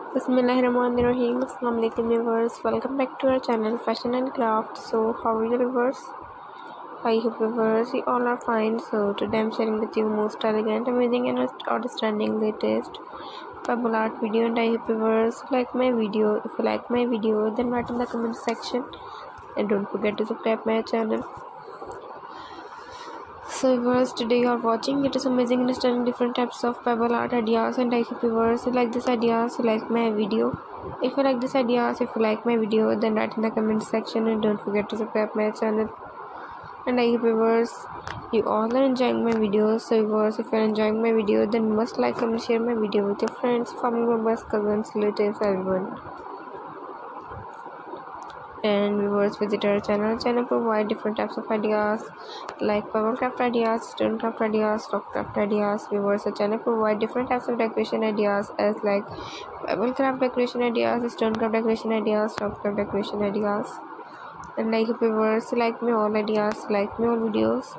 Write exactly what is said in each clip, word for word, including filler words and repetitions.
Bismillahirrahmanirrahim. Assalamu alaikum viewers. Welcome back to our channel Fashion and Craft. So how are you viewers? I hope viewers you all are fine. So today I'm sharing with you most elegant, amazing and outstanding latest pebble art video, and I hope viewers like my video. If you like my video, then write in the comment section and don't forget to subscribe my channel. So viewers, today you are watching it is amazing and stunning different types of pebble art ideas, and I hope viewers you like this ideas, you like my video. If you like this ideas, if you like my video, then write in the comment section and don't forget to subscribe my channel. And I hope viewers you all are enjoying my videos. So viewers, if you are enjoying my video, then you must like and share my video with your friends, family members, cousins, relatives, everyone. And viewers, visit our channel. Channel provide different types of ideas like pebble craft ideas, stone craft ideas, rock craft ideas. Viewers, the channel provide different types of decoration ideas as like pebble craft decoration ideas, stone craft decoration ideas, rock craft decoration ideas. And like viewers, like me all ideas, like me all videos.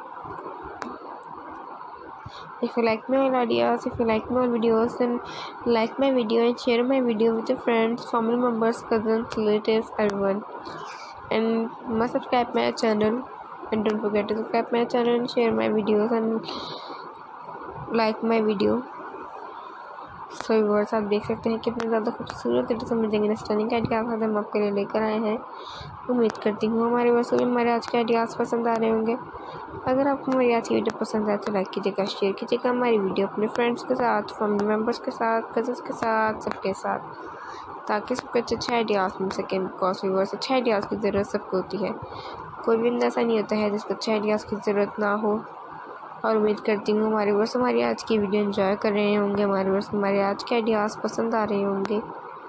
If you like my ideas, if you like my videos, then like my video and share my video with your friends, family members, cousins, relatives, everyone. And must subscribe my channel, and don't forget to subscribe my channel and share my videos and like my video. So viewers, आप देख सकते हैं कितने ज़्यादा खूबसूरत it amazing and stunning ideas हम आपके लिए लेकर आए हैं। उम्मीद करती हूँ हमारे व्यूअर्स को हमारे आज के आइडियाज़ पसंद आ रहे होंगे। अगर आपको हमारी आज की वीडियो पसंद आए तो लाइक कीजिएगा, शेयर कीजिएगा हमारी वीडियो अपने फ्रेंड्स के साथ, फैमिली मेम्बर्स के साथ, कजन्स के साथ, सबके साथ, ताकि सबको अच्छे अच्छे आइडियाज़ मिल सकें। बिकॉज व्यूअर्स, अच्छे आइडियाज़ की ज़रूरत सबको होती है, कोई भी ऐसा नहीं होता है जिसको अच्छे आइडियाज़ की ज़रूरत ना हो। और उम्मीद करती हूँ हमारे व्यूअर्स हमारी आज की वीडियो एंजॉय कर रहे होंगे, हमारे व्यूअर्स हमारे आज के आइडियाज़ पसंद आ रहे होंगे।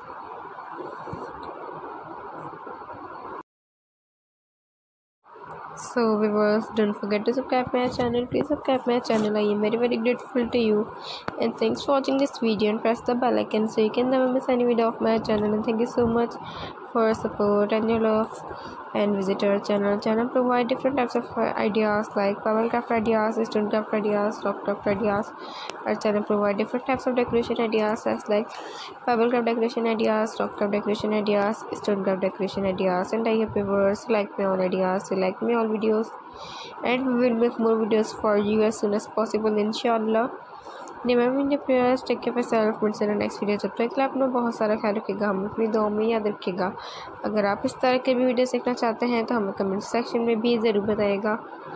So viewers, don't forget to subscribe my channel. Please subscribe my channel. I am very very grateful to you, and thanks for watching this video, and press the bell icon so you can never miss any video of my channel. And thank you so much for your support and your love. And visit our channel. Channel provide different types of ideas like pebble craft ideas, stone craft ideas, rock craft ideas. Our channel provide different types of decoration ideas as like pebble craft decoration ideas, rock craft decoration ideas, stone craft decoration ideas. And I hope viewers like my all ideas, you like my all videos, and we will make more videos for you as soon as possible, inshallah. Remember your prayers, take care of yourself, meet in the next video. जब तक आप लोग बहुत सारा ख्याल रखिएगा, हमें अपनी दुआ में याद रखिएगा। अगर आप इस तरह के भी वीडियो देखना चाहते हैं तो हमें कमेंट सेक्शन में भी ज़रूर बताइएगा।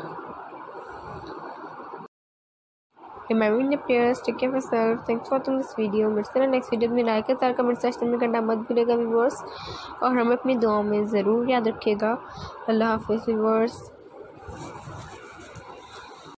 Remember your prayers, take care of yourself. Thanks for watching this video. meet in the next video में लाइक और कमेंट सेक्शन में करना मत भूलिएगा व्यूअर्स, और हमें अपनी दुआ में ज़रूर याद रखिएगा। अल्लाह हाफ़िज़ व्यूअर्स।